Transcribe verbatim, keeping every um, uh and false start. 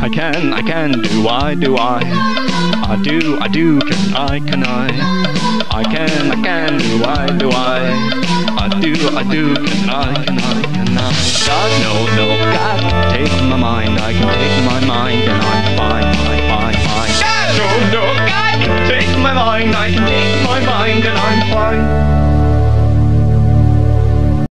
I can, I can, do I, do I? I do, I do, can I, can I? I can, I can, do I, do I? I do, I do, can I, can I, can I? God, no, no, God, take my mind, I can take my mind and I